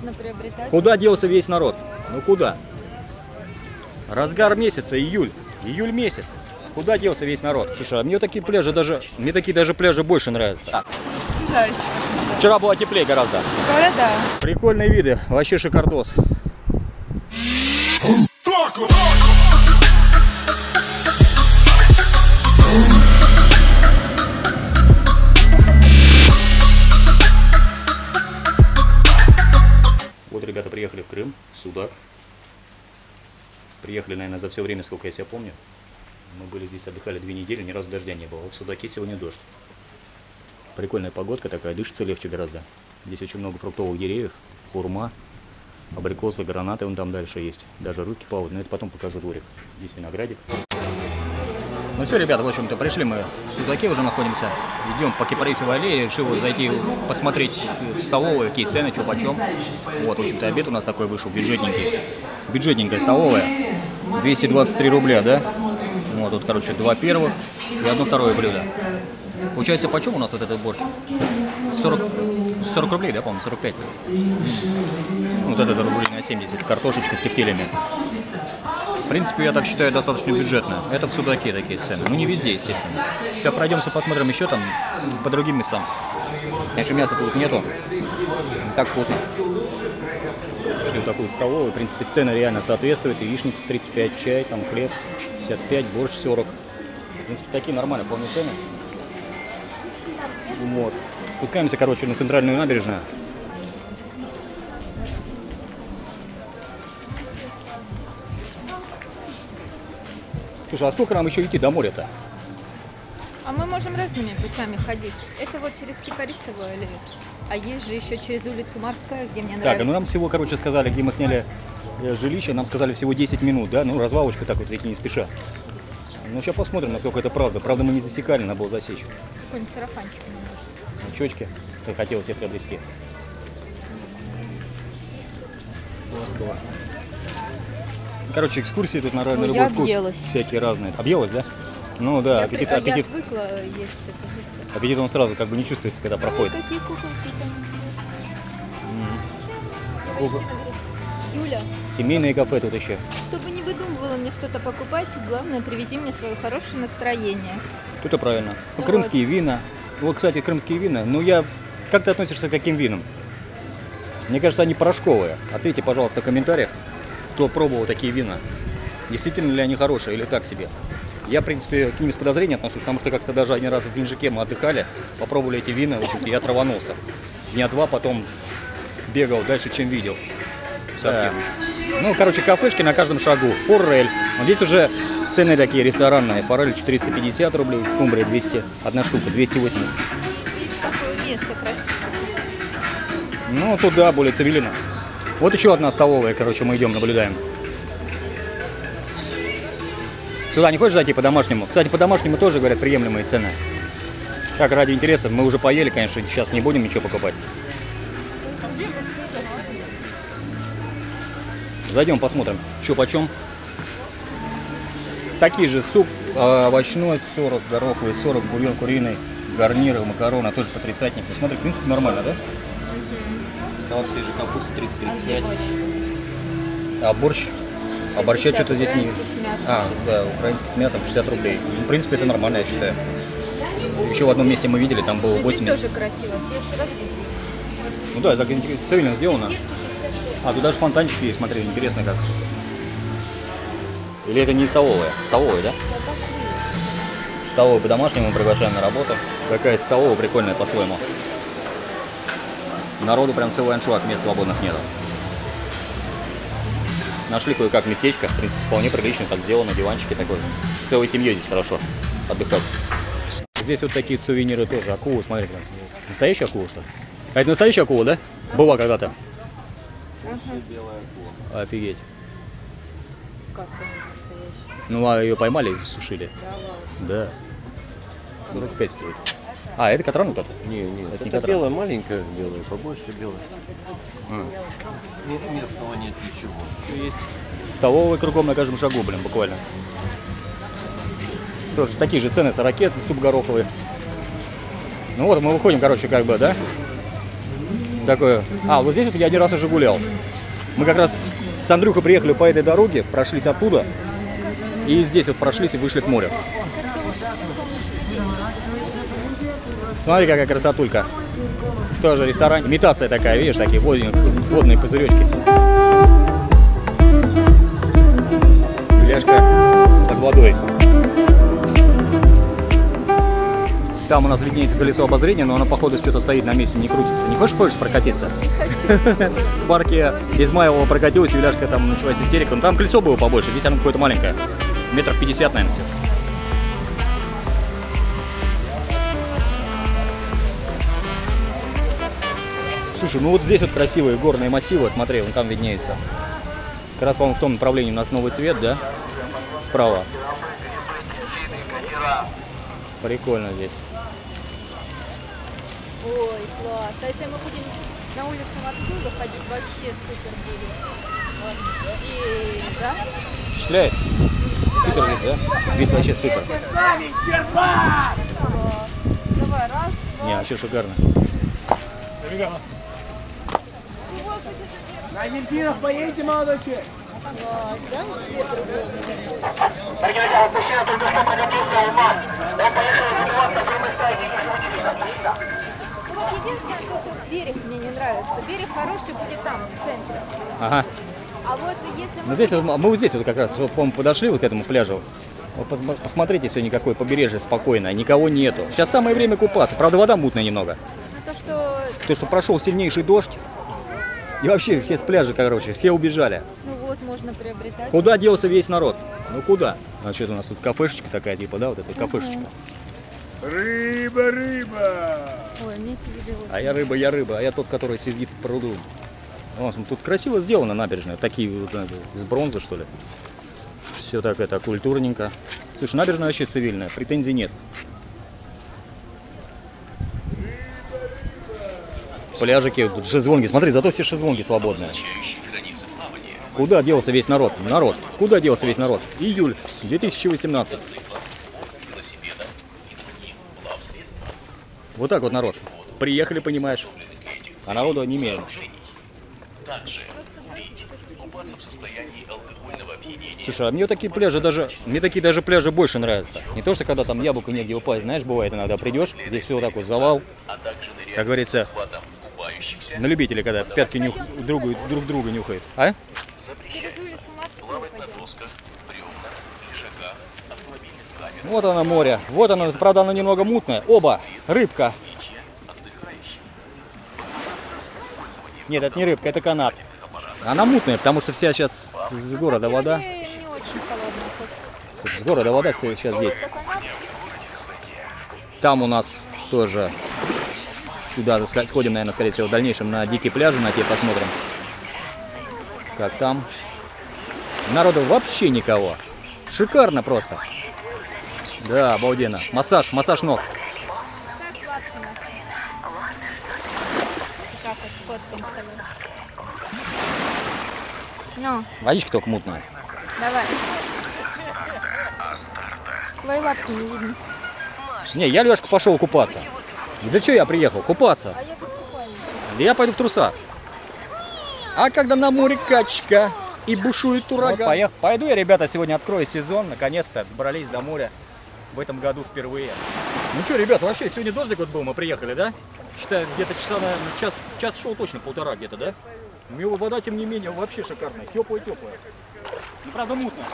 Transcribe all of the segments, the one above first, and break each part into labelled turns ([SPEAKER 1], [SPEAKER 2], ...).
[SPEAKER 1] можно приобретать.
[SPEAKER 2] Куда делся весь народ? Ну куда? Разгар месяца, июль. Июль месяц. Куда делся весь народ? Слушай, а мне такие пляжи даже пляжи больше нравятся.
[SPEAKER 1] Освежающе.
[SPEAKER 2] Вчера было теплее гораздо.
[SPEAKER 1] Говорят, да.
[SPEAKER 2] Прикольные виды, вообще шикардос. Вот ребята приехали в Крым, Судак. Приехали, наверное, за все время, сколько я себя помню. Мы были здесь, отдыхали 2 недели, ни разу дождя не было. Вот в Судаке сегодня дождь. Прикольная погодка такая, дышится легче гораздо. Здесь очень много фруктовых деревьев, хурма, абрикосы, гранаты вон там дальше есть. Даже рыбки плавают, но это потом покажу дворик. Здесь виноградик. Ну все, ребята, в общем-то, пришли мы в Судаке, уже находимся. Идем по Кипарисовой аллее, решил зайти посмотреть в столовую, какие цены, что почем. Вот, в общем-то, обед у нас такой вышел, бюджетненький. Бюджетненькая столовая, 223 рубля, да? Вот, тут, короче, 2 первых и 1 второе блюдо. Получается, почем у нас вот этот борщ? 40 рублей, да, по-моему, 45. Вот это рублей на 70, картошечка с тефтелями. В принципе, я так считаю, достаточно бюджетно. Это в Судаке такие цены. Ну, не везде, естественно. Сейчас пройдемся, посмотрим еще там по другим местам. Конечно, мяса тут нету. Так вкусно. Шли в такую столовую. В принципе, цены реально соответствуют. Яичница 35, чай, там хлеб 55, борщ 40. В принципе, такие нормальные, полные цены. Вот. Спускаемся, короче, на центральную набережную. Слушай, а сколько нам еще идти до моря-то?
[SPEAKER 1] А мы можем разными путями ходить. Это вот через Кипарисовую аллею. А есть же еще через улицу Морская, где мне нравится.
[SPEAKER 2] Так, ну нам всего, короче, сказали, где мы сняли жилище, нам сказали всего 10 минут, да? Ну, развалочка так вот, идти не спеша. Ну, сейчас посмотрим, насколько это правда. Правда, мы не засекали, надо было засечь.
[SPEAKER 1] Какой-нибудь сарафанчик мне нужен.
[SPEAKER 2] Очечки, ты хотел себе приобрести. Ласково. Короче, экскурсии тут на любой вкус. Всякие разные. Объелась, да? Ну да, аппетит.
[SPEAKER 1] Я отвыкла есть это.
[SPEAKER 2] Аппетит он сразу как бы не чувствуется, когда проходит.
[SPEAKER 1] Какие куколки там. Юля.
[SPEAKER 2] Семейные кафе тут еще.
[SPEAKER 1] Чтобы не выдумывала мне что-то покупать, главное, привези мне свое хорошее настроение.
[SPEAKER 2] Это правильно. Ну, крымские вина. Вот, кстати, крымские вина. Ну, как ты относишься к каким винам? Мне кажется, они порошковые. Ответьте, пожалуйста, в комментариях, кто пробовал такие вина. Действительно ли они хорошие или так себе? Я, в принципе, к ним с подозрением отношусь, потому что как-то даже один раз в Геленджике мы отдыхали, попробовали эти вина, в общем-то, я траванулся. Дня 2 потом бегал дальше, чем видел. Да. Ну, короче, кафешки на каждом шагу. Форель. Вот здесь уже цены такие ресторанные. Форель 450 рублей, скумбрия 200, одна штука, 280.
[SPEAKER 1] Здесь такое место красивое.
[SPEAKER 2] Ну, туда более цивилизованно. Вот еще одна столовая, короче, мы идем, наблюдаем. Сюда не хочешь зайти по-домашнему? Кстати, по-домашнему тоже, говорят, приемлемые цены. Так, ради интереса, мы уже поели, конечно, сейчас не будем ничего покупать. Зайдем, посмотрим, что почем. Такие же суп овощной 40, гороховый 40, бульон куриный, гарниры, макароны, тоже по 30. Смотри, в принципе, нормально, да? Салат свежей капусты 30-35. А борщ? А борща что-то здесь не... Да, украинский с мясом 60 рублей. В принципе, это нормально, я считаю. Еще в одном месте мы видели, там было 80.
[SPEAKER 1] Здесь тоже красиво. В следующий раз здесь видели.
[SPEAKER 2] Ну да, цивильно сделано. А, тут даже фонтанчики есть, смотри, интересно как. Или это не столовая? Столовая, да? Столовую по-домашнему мы приглашаем на работу. Какая-то столовая прикольная по-своему. Народу прям целый аншлаг, мест свободных нету. Нашли кое-как местечко, в принципе, вполне прилично, так сделано, диванчики такой. Целой семьей здесь хорошо отдыхать. Здесь вот такие сувениры тоже. Акула, смотри, прям. Настоящая акула, что ли? А это настоящая акула, да? Была когда-то. Офигеть.
[SPEAKER 1] Как это настоящая?
[SPEAKER 2] Ну, а ее поймали и засушили.
[SPEAKER 1] Да ладно.
[SPEAKER 2] Да. 45 стоит. А, это Катран вот это?
[SPEAKER 3] Не,
[SPEAKER 2] это
[SPEAKER 3] это
[SPEAKER 2] не Катран.
[SPEAKER 3] белая, маленькая белая, побольше белая. Местного нет ничего.
[SPEAKER 2] Есть столовые кругом на каждом шагу, блин, буквально. Тоже такие же цены, ракеты, суп гороховый. Ну вот, мы выходим, короче, как бы, да? такое. А, вот здесь вот я один раз уже гулял. Мы как раз с Андрюхой приехали по этой дороге, прошлись оттуда. И здесь вот прошлись и вышли к морю. Смотри, какая красотулька. Тоже ресторан. Имитация такая, видишь, такие водные пузыречки. Пляжка под водой. Там у нас виднеется колесо обозрения, но оно, походу, что-то стоит на месте, не крутится. Не хочешь прокатиться? В парке Измайлова прокатилась, Юляшка, там началась истерика. Но там колесо было побольше, здесь оно какое-то маленькое. Метров 50, наверное, всего. Слушай, ну вот здесь вот красивые горные массивы, смотри, вон там виднеется. Как раз, по-моему, в том направлении у нас новый свет, да? Справа. Прикольно здесь.
[SPEAKER 1] Ой, класс. А если мы будем на улицу Морскую ходить, вообще супер будет. Вообще, да?
[SPEAKER 2] Впечатляет? Супер вид, да? Вид вообще супер.
[SPEAKER 1] Давай, раз, два.
[SPEAKER 2] Не, вообще шикарно.
[SPEAKER 4] На дельфинов поедете, молодой человек?
[SPEAKER 1] Класс, да? Цвет другой.
[SPEAKER 5] Мужчина только что прокатился у нас. Он поехал разбиваться в прямой стайке.
[SPEAKER 1] Ну вот единственное, тут берег мне не нравится. Берег хороший будет там, в центре.
[SPEAKER 2] Ага.
[SPEAKER 1] А вот если
[SPEAKER 2] Ну, здесь, вот, мы вот здесь вот как раз, вот, по-моему, подошли вот к этому пляжу. Вот посмотрите, сегодня какое побережье спокойное, никого нету. Сейчас самое время купаться. Правда, вода мутная немного.
[SPEAKER 1] Ну, то,
[SPEAKER 2] что прошел сильнейший дождь. И вообще все с пляжа, короче, все убежали.
[SPEAKER 1] ну вот, можно приобретать.
[SPEAKER 2] Куда делся весь народ? Ну куда? А что-то у нас тут кафешечка такая, типа, да, вот эта кафешечка.
[SPEAKER 4] Рыба, рыба!
[SPEAKER 1] Ой, мне эти виды очень.
[SPEAKER 2] А я рыба, а я тот, который сидит в пруду. Вот, тут красиво сделано набережная, такие вот, из бронзы, что ли. Все так это культурненько. Слушай, набережная вообще цивильная, претензий нет. Пляжики, тут шезлонги. Смотри, зато все шезлонги свободные. Куда делся весь народ? Народ. Куда делся весь народ? Июль 2018. Вот так вот народ. Приехали, понимаешь. А народу не имеем. Слушай, а мне такие пляжи даже, пляжи больше нравятся. Не то, что когда там яблоко негде упасть, знаешь, бывает иногда придешь, здесь все вот так вот завал. Как говорится, на любителей, когда пятки друг друга нюхают. А?
[SPEAKER 1] Через улицу Морскую пойдем.
[SPEAKER 2] Вот оно море. Вот оно, правда, оно немного мутное. Оба, рыбка. Нет, это не рыбка, это канат. Она мутная, потому что вся сейчас с города вода.
[SPEAKER 1] Не очень холодная хоть.
[SPEAKER 2] Слушай, с города вода вся сейчас здесь.
[SPEAKER 1] Это канат?
[SPEAKER 2] Там у нас тоже. Туда сходим, наверное, скорее всего, в дальнейшем на дикие пляжи, на те посмотрим. Как там. Народу вообще никого. Шикарно просто. Да, обалденно. Массаж ног.
[SPEAKER 1] Как лапки наши. Как вот сфоткаем с тобой. Ну,
[SPEAKER 2] Водичка только мутная.
[SPEAKER 1] давай. Твои лапки не видно.
[SPEAKER 2] Не, я, Лешка, пошел купаться. Для чего я приехал? Купаться.
[SPEAKER 1] А я без купальника.
[SPEAKER 2] Я пойду в трусах. А когда на море качка и бушует ураган. Вот, пойду я, ребята, сегодня открою сезон. Наконец-то добрались до моря. В этом году впервые. Ну что, ребята, вообще сегодня дождик вот был, мы приехали, да? Считаю, где-то часа, наверное, час шел точно, полтора где-то, да? Но его вода, тем не менее, вообще шикарная. Теплая-теплая. Ну, правда, мутная.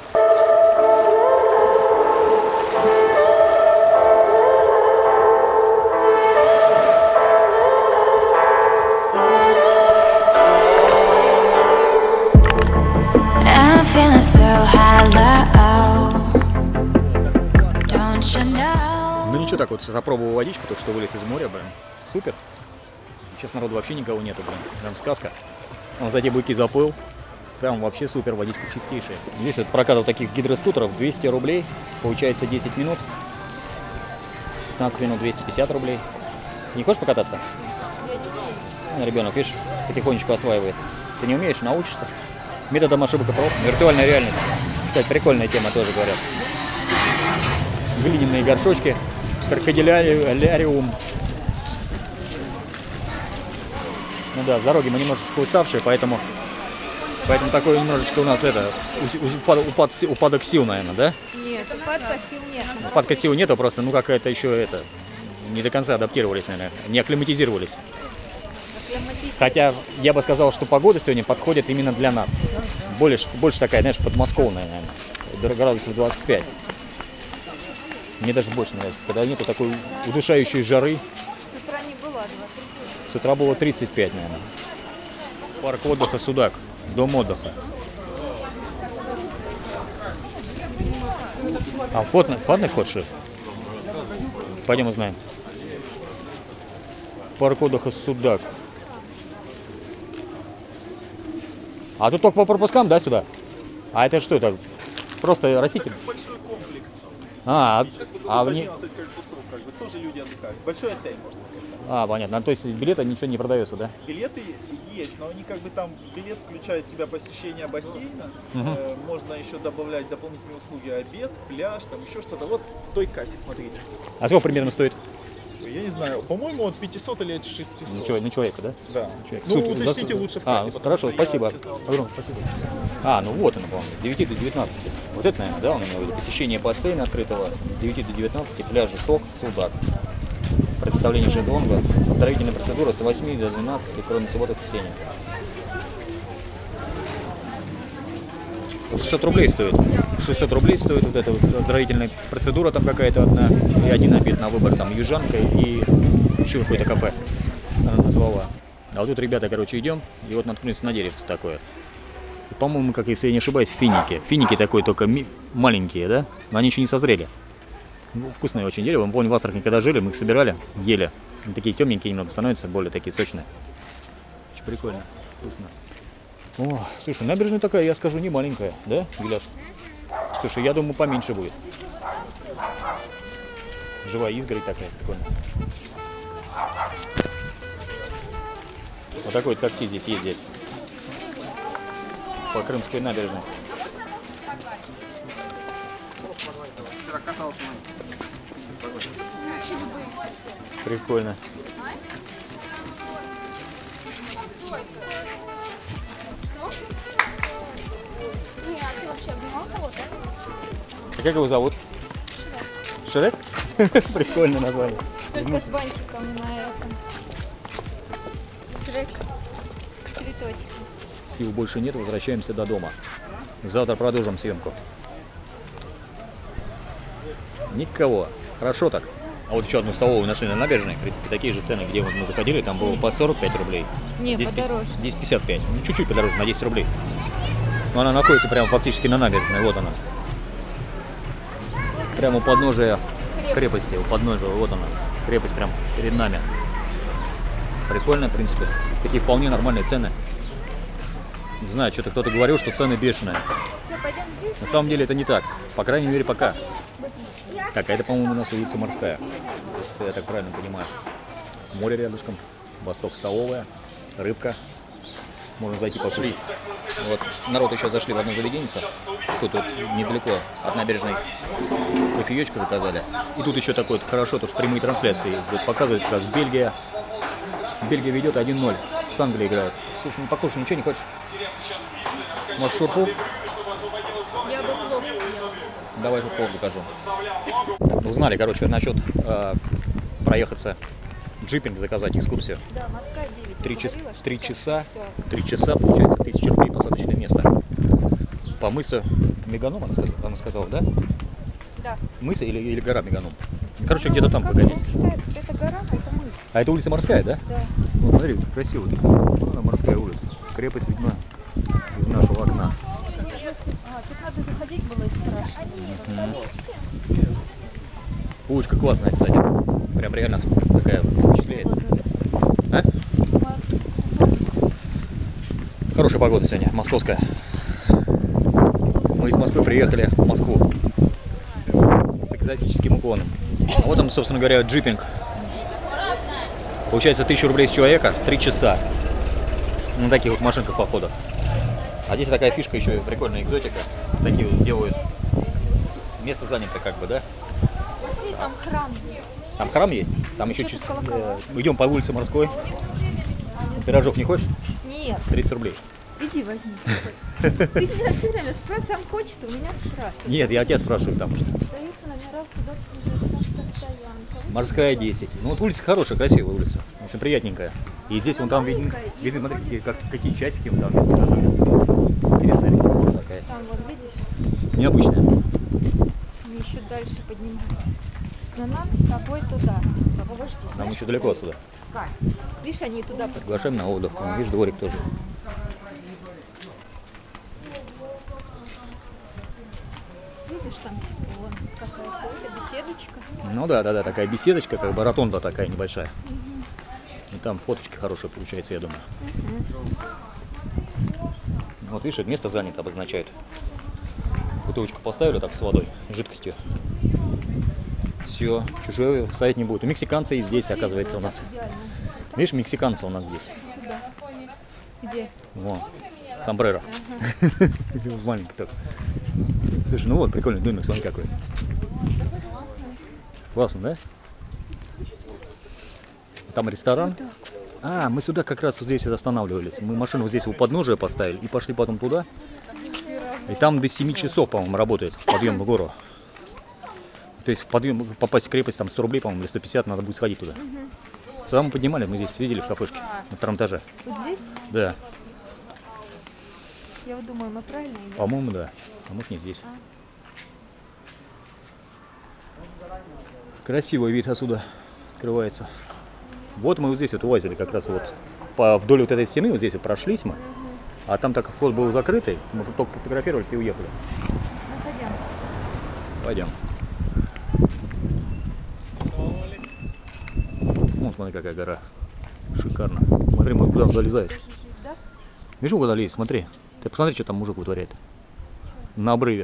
[SPEAKER 2] Ну ничего, так вот сейчас опробовал водичку, только что вылез из моря, блин. Супер. Сейчас народу вообще никого нету, блин. Прям сказка. Он сзади быки заплыл. Прям вообще супер, водичка чистейшая. Здесь вот прокат вот таких гидроскутеров 200 рублей. Получается 10 минут. 15 минут 250 рублей. Не хочешь покататься? Ну, ребенок, видишь, потихонечку осваивает. Ты не умеешь, научишься. Методом ошибок и проб. Виртуальная реальность. Кстати, прикольная тема тоже, говорят. Глиняные горшочки. Крокодиляриум. Ну да, с дороги мы немножечко уставшие, поэтому такой немножечко у нас упадок сил, наверное, да?
[SPEAKER 1] Нет, упадка сил нет.
[SPEAKER 2] Упадка сил нету, просто, ну, какая-то еще не до конца адаптировались, наверное, не акклиматизировались. Хотя я бы сказал, что погода сегодня подходит именно для нас. Больше такая, знаешь, подмосковная, наверное, градусов 25. Мне даже больше нравится, когда нету такой удушающей жары.
[SPEAKER 1] С утра не было 25.
[SPEAKER 2] С утра было 35, наверное. Парк отдыха «Судак», дом отдыха. А платный вход, что ли? Пойдем узнаем. Парк отдыха «Судак». А тут только по пропускам, да, сюда? А это что это? Просто раститель?
[SPEAKER 6] Большой комплекс.
[SPEAKER 2] Сейчас
[SPEAKER 6] в
[SPEAKER 2] вне...
[SPEAKER 6] корпусов, как бы, тоже люди отдыхают. Большой отель, можно сказать.
[SPEAKER 2] Понятно. То есть билеты ничего не продается, да?
[SPEAKER 6] Билеты есть, но они как бы там, билет включает в себя посещение бассейна. Можно еще добавлять дополнительные услуги, обед, пляж, там еще что-то. Вот в той кассе, смотрите.
[SPEAKER 2] А сколько примерно стоит?
[SPEAKER 6] Я не знаю, по-моему, от 500 или от 600.
[SPEAKER 2] На человека, да?
[SPEAKER 6] Да.
[SPEAKER 2] Человек.
[SPEAKER 6] Ну, уточните лучше в кассе.
[SPEAKER 2] Хорошо, спасибо.
[SPEAKER 6] Честно,
[SPEAKER 2] Огромное спасибо. Ну вот он, по-моему, с 9 до 19. Вот это, наверное, да, он имел в виду. Посещение бассейна открытого с 9 до 19, пляжа «Сок», «Судак». Представление шезлонга, оздоровительная процедура с 8 до 12, кроме субботы и воскресенья. 600 рублей стоит. 600 рублей стоит вот эта вот оздоровительная процедура, там какая-то одна, и один обед на выбор, там южанка и еще какое-то кафе она назвала. А вот тут, ребята, короче, идем, и вот наткнулись на деревце такое. По-моему, как если я не ошибаюсь, финики. Финики такой, только маленькие, да? Но они еще не созрели. Вкусное очень дерево. Мы, помню, в Астрахани, когда жили, мы их собирали, ели. Они такие темненькие немного становятся, более такие сочные. Очень прикольно, вкусно. О, слушай, набережная такая, я скажу, не маленькая, да, Гуляш? Слушай, я думаю, поменьше будет. Живая изгородь такая, прикольная. Вот такое такси здесь ездит. По Крымской набережной. Прикольно. А как его зовут? Шрек. Шрек? Прикольное название.
[SPEAKER 1] Только с бантиком на этом. Шрек. Цветочки.
[SPEAKER 2] Сил больше нет, возвращаемся до дома. Завтра продолжим съемку. Никого. Хорошо так. А вот еще одну столовую нашли на набережной. В принципе, такие же цены, где мы заходили. Там было по 45 рублей.
[SPEAKER 1] Не,
[SPEAKER 2] здесь
[SPEAKER 1] подороже.
[SPEAKER 2] Здесь 55. Ну, чуть-чуть подороже, на 10 рублей. Но она находится прямо фактически на набережной. Вот она. Прямо у подножия крепости. У подножия. Вот она. Крепость прямо перед нами. Прикольно, в принципе. Такие вполне нормальные цены. Не знаю, что-то кто-то говорил, что цены бешеные. На самом деле это не так. По крайней мере, пока. Так, а это, по-моему, у нас улица Морская. Если я так правильно понимаю. Море рядышком. Восток столовая. Рыбка. Можно зайти покушать. Вот народ еще зашли в одно заведение. Тут вот недалеко от набережной кофеечку заказали. И тут еще такое хорошо, то что прямые трансляции вот показывают как раз Бельгия. Бельгия ведет 1-0. С Англией играют. Слушай, не покушай, ничего не хочешь? Может, шурпу?
[SPEAKER 1] Я бы плов съела.
[SPEAKER 2] Давай же плов закажу. Узнали, короче, насчет проехаться, джипинг, заказать экскурсию.
[SPEAKER 1] Да, морская 9.
[SPEAKER 2] 3 часа, получается, 1000 рублей посадочное место. По мысу Меганом, она сказала, да?
[SPEAKER 1] Да.
[SPEAKER 2] Мыс или гора Меганом? Короче, где-то там погодите.
[SPEAKER 1] Это гора, а это мыс.
[SPEAKER 2] А это улица Морская, да?
[SPEAKER 1] Да.
[SPEAKER 2] Ну, смотри, красиво. Морская улица. Крепость видна из нашего окна.
[SPEAKER 1] Тут надо заходить было и страшно.
[SPEAKER 2] Улочка классная, кстати. Прям реально такая впечатляет. А? Хорошая погода сегодня, московская. Мы из Москвы приехали в Москву с экзотическим уклоном. А вот там, собственно говоря, джипинг. Получается 1000 рублей с человека, 3 часа. На таких вот машинках походу. А здесь такая фишка еще прикольная, экзотика. Такие вот делают. Место занято как бы, да?
[SPEAKER 1] Пошли, там храм есть.
[SPEAKER 2] Там храм есть? Там еще
[SPEAKER 1] Что-то колокола.
[SPEAKER 2] идем по улице Морской. Пирожок не хочешь?
[SPEAKER 1] Нет,
[SPEAKER 2] 30 рублей.
[SPEAKER 1] иди возьми с собой. Ты меня все время спрашиваешь, сам хочет, у меня спрашиваешь.
[SPEAKER 2] Нет, я тебя спрашиваю, потому что.
[SPEAKER 1] Остаются номера суда стоянка.
[SPEAKER 2] Морская 10. Ну вот улица хорошая, красивая улица. Очень приятненькая. И здесь вон там видно, смотри, какие часики вон там. Интересная архитектура такая.
[SPEAKER 1] Там вот видишь,
[SPEAKER 2] Необычная.
[SPEAKER 1] они еще дальше поднимаются. Но нам с тобой туда.
[SPEAKER 2] Нам еще далеко отсюда.
[SPEAKER 1] Видишь, они туда поднимаются.
[SPEAKER 2] Приглашаем на отдых. Вон, видишь, дворик тоже.
[SPEAKER 1] Видишь, там типа вон какая-то беседочка.
[SPEAKER 2] Ну да, такая беседочка, как бы ротонда такая небольшая. И там фоточки хорошие получается, я думаю. Вот видишь, это место занято обозначает. Бутылочку поставили так с водой, жидкостью. Все, чужое ставить не будет. У мексиканца и здесь, оказывается, у нас. Видишь, мексиканца у нас здесь.
[SPEAKER 1] Сюда. Где?
[SPEAKER 2] Вон, сомбреро. Маленький так. Слушай, ну вот, прикольный домик, смотри какой. Классно, да? Там ресторан. А, мы сюда как раз вот здесь и останавливались. Мы машину вот здесь у подножия поставили и пошли потом туда. И там до 7 часов, по-моему, работает подъем в гору. То есть подъем, попасть в крепость там 100 рублей, по-моему, или 150, надо будет сходить туда. Сюда мы поднимали, мы здесь сидели в кафешке на втором этаже.
[SPEAKER 1] Вот здесь?
[SPEAKER 2] Да,
[SPEAKER 1] Я вот думаю, мы правильно идем?
[SPEAKER 2] по-моему, да. А может, не здесь. Красивый вид отсюда открывается. Вот мы вот здесь вот увазили как раз вот вдоль вот этой стены, вот здесь вот прошлись мы. А там так вход был закрытый, мы только пофотографировались и уехали.
[SPEAKER 1] Ну, пойдем.
[SPEAKER 2] Пойдем. Ну, смотри, какая гора. Шикарно. Смотри, мы куда он залезает.
[SPEAKER 1] Да?
[SPEAKER 2] Видишь, куда лезет? Смотри. Ты посмотри, что там мужик вытворяет. На обрыве.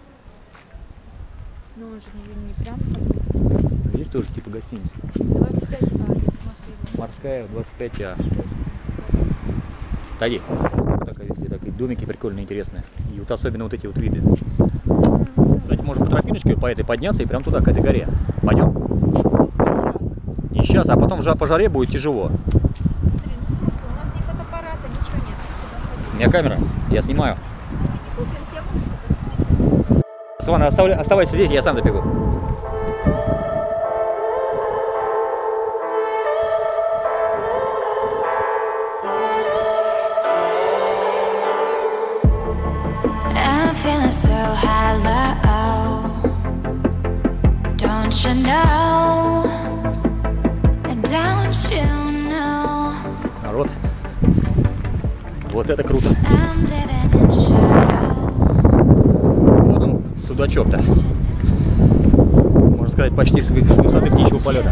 [SPEAKER 1] Ну, он же не прям сам.
[SPEAKER 2] Здесь тоже типа гостиница.
[SPEAKER 1] 25, я смотрела.
[SPEAKER 2] Морская, 25А. Тади. Такая везде, такие домики прикольные, интересные. И вот особенно вот эти вот виды. Кстати, можно по тропиночке по этой подняться и прям туда, к этой горе. Пойдем? Не сейчас, а потом по жаре будет тяжело.
[SPEAKER 1] Смотри, ну смысл, у нас ни фотоаппарата, ничего нет.
[SPEAKER 2] У меня камера, я снимаю.
[SPEAKER 1] Мы не купим, тебе будешь?
[SPEAKER 2] Свана, оставайся здесь, я сам добегу.
[SPEAKER 7] I'm feeling so hollow. Don't you know? Don't you know?
[SPEAKER 2] Народ, вот это круто.
[SPEAKER 7] I'm living in shadow.
[SPEAKER 2] Вот он, судачок-то. Можно сказать, почти с высоты птичьего полета.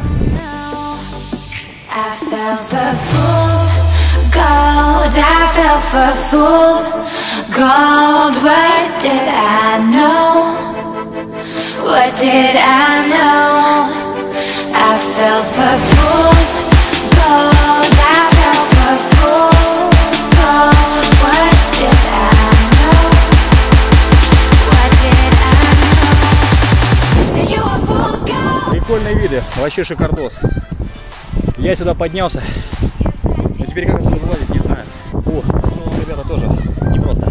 [SPEAKER 7] I fell for fool's gold. I fell for fool's gold. What did I know? What did I know? I fell for fool's gold. I fell for fool's gold. What did I know? What did I know? You were fool's gold.
[SPEAKER 2] Прикольные виды, вообще шикардос. Я сюда поднялся. Но теперь как отсюда вылазить, не знаю. О, ну, ребята, тоже непросто.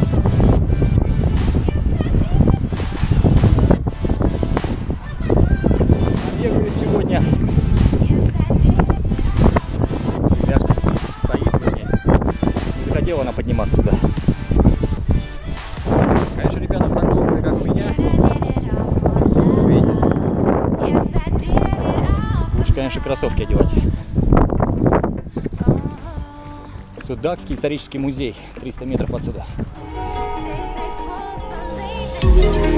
[SPEAKER 2] Бегаю сегодня. Пляшка стоит, вернее. Не захотела она подниматься сюда. Конечно, ребята в таком образе, как у меня, видите, лучше, конечно, кроссовки одевать. Судакский исторический музей, 300 метров отсюда.
[SPEAKER 7] They say fools believe in